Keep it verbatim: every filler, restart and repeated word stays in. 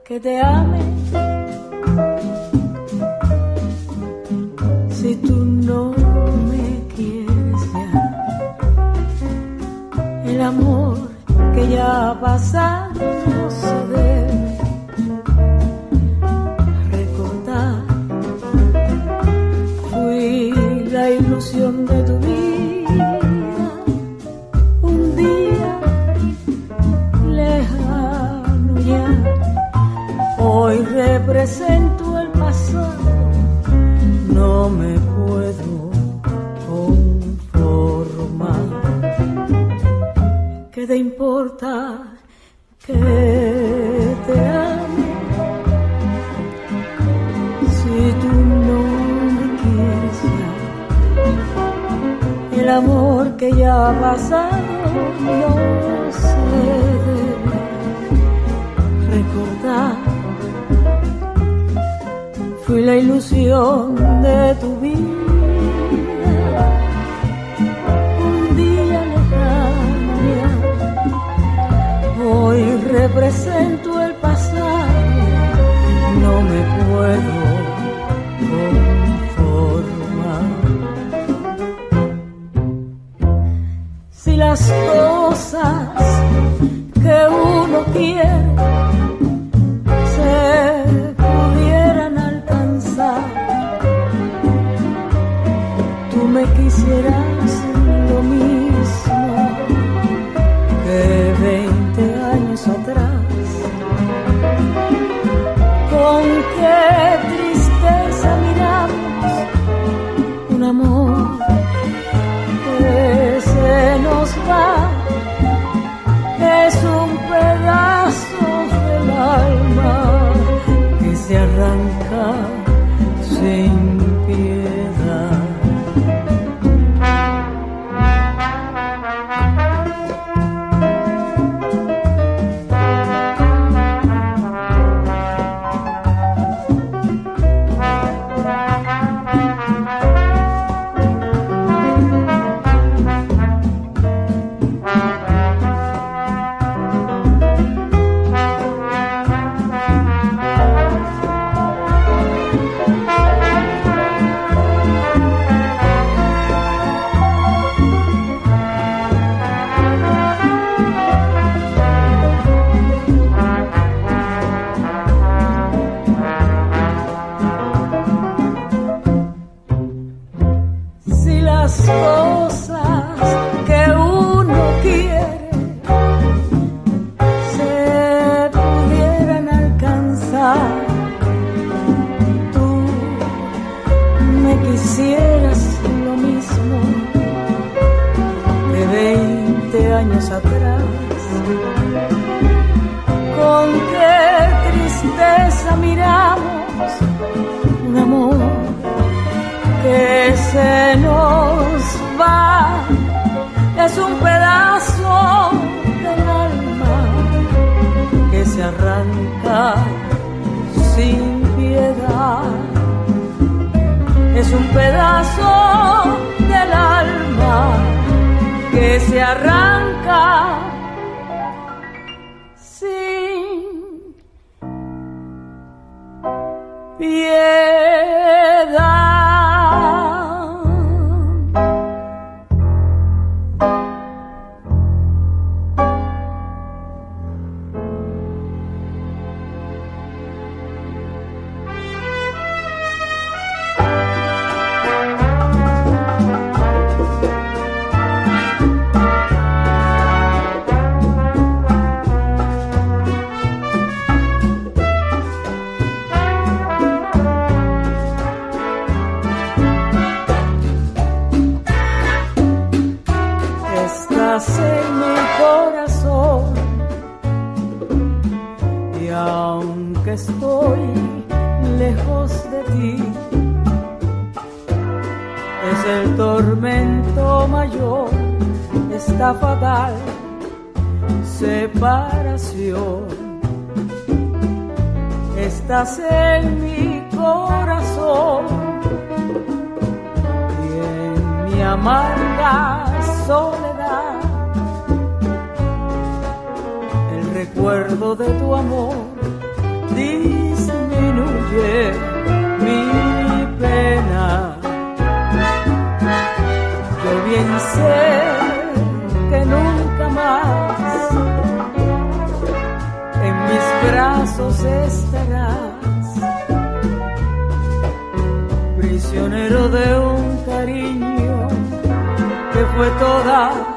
que te ame. Si tú no me quieres ya, el amor que ya ha pasado no se debe recordar. Fui la ilusión de tu vida, un día lejano ya. Hoy represento el pasado, no me puedo conformar. ¿Qué te importa que te ame? Si tú no me quieres ya, el amor que ya ha pasado no se debe recordar. Fui la ilusión de tu vida, un día lejano ya. Hoy represento el pasado, no me puedo conformar. Si las cosas que uno quiere se me quisieras lo mismo que veinte años atrás. Con qué tristeza miramos un amor que se nos va, es un pedazo del alma que se arranca sin piedad. Es un pedazo del alma que se arranca sin piedad. En mi corazón, y aunque estoy lejos de ti, es el tormento mayor, esta fatal separación. Estás en mi corazón y en mi amarga soledad. El recuerdo de tu amor disminuye mi pena. Yo bien sé que nunca más en mis brazos estarás, prisionero de un cariño que fue toda